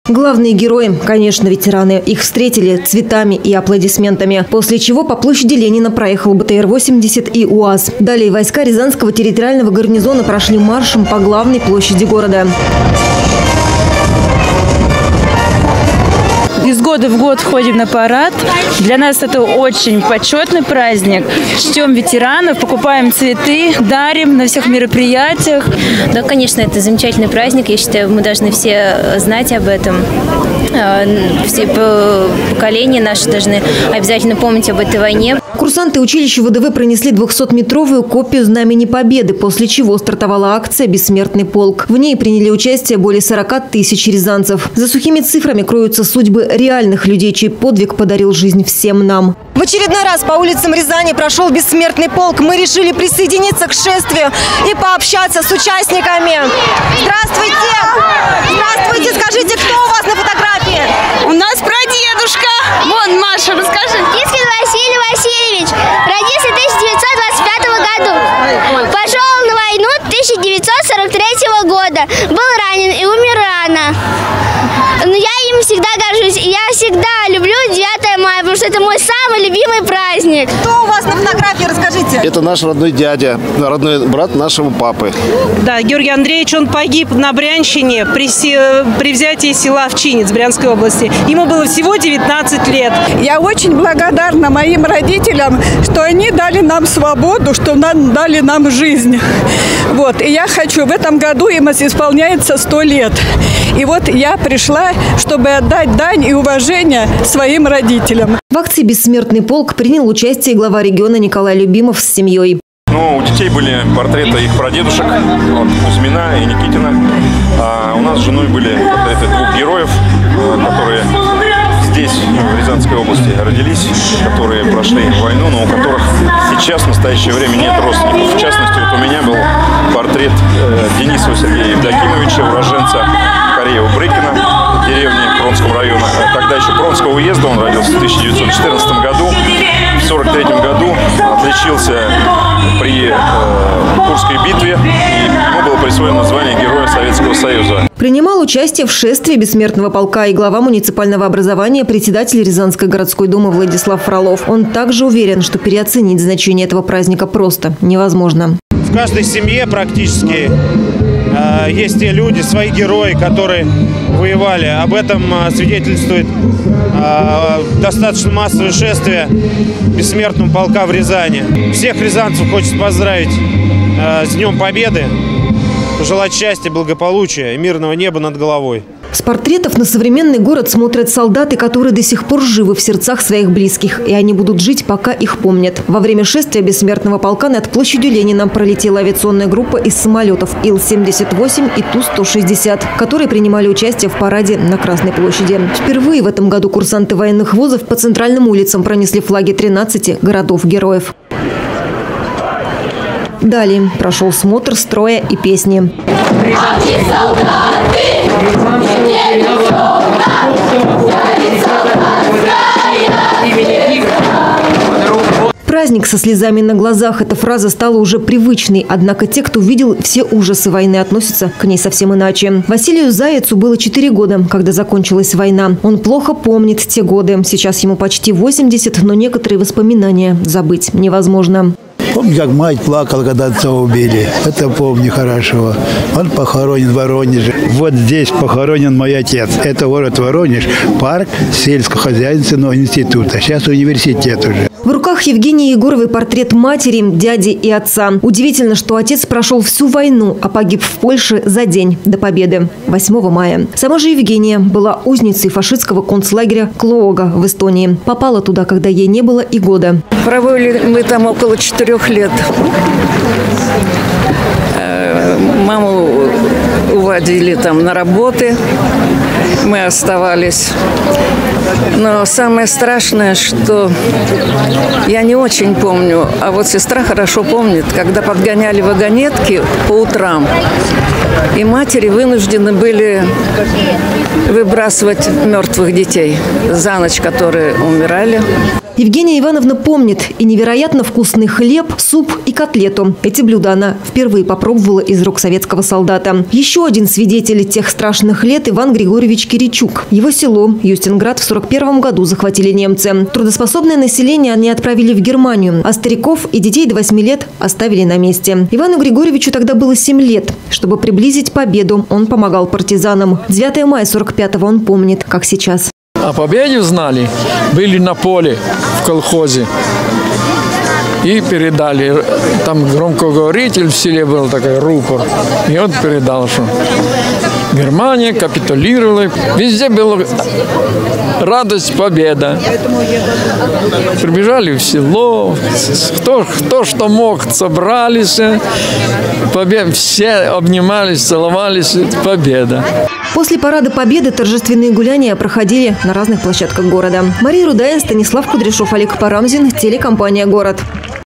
Главные герои, конечно, ветераны. Их встретили цветами и аплодисментами. После чего по площади Ленина проехал БТР-80 и УАЗ. Далее войска Рязанского территориального гарнизона прошли маршем по главной площади города. Из года в год ходим на парад. Для нас это очень почетный праздник. Чтем ветеранов, покупаем цветы, дарим на всех мероприятиях. Да, конечно, это замечательный праздник. Я считаю, мы должны все знать об этом. Все поколения наши должны обязательно помнить об этой войне. Курсанты училища ВДВ пронесли 200-метровую копию Знамени Победы, после чего стартовала акция «Бессмертный полк». В ней приняли участие более 40 тысяч рязанцев. За сухими цифрами кроются судьбы реальных людей, чей подвиг подарил жизнь всем нам. В очередной раз по улицам Рязани прошел «Бессмертный полк». Мы решили присоединиться к шествию и пообщаться с участниками. Здравствуйте! Здравствуйте! Скажите, кто у вас на фотографии? У нас прадедушка. Вон, Маша, расскажи. Кискин Василий Васильевич родился в 1925 году. Пошел на войну 1943 года. Был ранен и умер рано. Но я им всегда горжусь. И я всегда люблю 9 мая, потому что это мой самый любимый праздник. Кто у вас на фотографии? Расскажите. Это наш родной дядя, родной брат нашего папы. Да, Георгий Андреевич, он погиб на Брянщине при взятии села Овчинец Брянской области. Ему было всего 19 лет. Я очень благодарна моим родителям, что они дали нам свободу, что дали нам жизнь. Вот. И я хочу, в этом году им исполняется 100 лет. И вот я пришла, чтобы отдать дань и уважение своим родителям. В акции «Бессмертный полк» принял участие глава региона Николай Любимов с семьей. У детей были портреты их прадедушек, Кузьмина и Никитина. А у нас с женой были портреты двух героев, которые здесь, в Рязанской области, родились, которые прошли войну, но у которых сейчас, в настоящее время, нет родственников. В частности, вот у меня был портрет Денисова Сергея Евдокимовича, уроженца Кореева-Брыкина, деревни Пронского района. Тогда еще Пронского уезда, он родился в 1914 году. В 1943 году отличился при Курской битве, и ему было присвоено звание Героя Советского Союза. Принимал участие в шествии Бессмертного полка и глава муниципального образования, председатель Рязанской городской думы Владислав Фролов. Он также уверен, что переоценить значение этого праздника просто невозможно. В каждой семье практически есть те люди, свои герои, которые воевали. Об этом свидетельствует достаточно массовое шествие Бессмертного полка в Рязани. Всех рязанцев хочется поздравить с Днем Победы, пожелать счастья, благополучия и мирного неба над головой. С портретов на современный город смотрят солдаты, которые до сих пор живы в сердцах своих близких. И они будут жить, пока их помнят. Во время шествия Бессмертного полка над площадью Ленина пролетела авиационная группа из самолетов Ил-78 и Ту-160, которые принимали участие в параде на Красной площади. Впервые в этом году курсанты военных вузов по центральным улицам пронесли флаги 13 городов-героев. Далее прошел смотр строя и песни. Праздник со слезами на глазах. Эта фраза стала уже привычной. Однако те, кто видел все ужасы войны, относятся к ней совсем иначе. Василию Зайцу было 4 года, когда закончилась война. Он плохо помнит те годы. Сейчас ему почти 80, но некоторые воспоминания забыть невозможно. Помню, как мать плакала, когда отца убили. Это помню хорошо. Он похоронен в Воронеже. Вот здесь похоронен мой отец. Это город Воронеж, парк сельскохозяйственного института. Сейчас университет уже. В руках Евгении Егоровой портрет матери, дяди и отца. Удивительно, что отец прошел всю войну, а погиб в Польше за день до победы, 8 мая. Сама же Евгения была узницей фашистского концлагеря Клоога в Эстонии. Попала туда, когда ей не было и года. Провели мы там около 4 лет. Маму уводили там на работы. Мы оставались. Но самое страшное, что я не очень помню, а вот сестра хорошо помнит, когда подгоняли вагонетки по утрам, и матери вынуждены были выбрасывать мертвых детей за ночь, которые умирали. Евгения Ивановна помнит и невероятно вкусный хлеб, суп и котлету. Эти блюда она впервые попробовала из рук советского солдата. Еще один свидетель тех страшных лет – Иван Григорьевич Кириллов. Киричук. Его село Юстинград в 1941 году захватили немцы. Трудоспособное население они отправили в Германию, а стариков и детей до 8 лет оставили на месте. Ивану Григорьевичу тогда было 7 лет. Чтобы приблизить победу, он помогал партизанам. 9 мая 1945-го он помнит, как сейчас. О победе знали, были на поле в колхозе. И передали. Там громкоговоритель в селе был такой рупор. И он передал, что Германия капитулировала. Везде была радость, победа. Прибежали в село. Кто что мог, собрались. Все обнимались, целовались. Победа. После парада Победы торжественные гуляния проходили на разных площадках города. Мария Рудая, Станислав Кудряшов, Олег Парамзин, телекомпания «Город».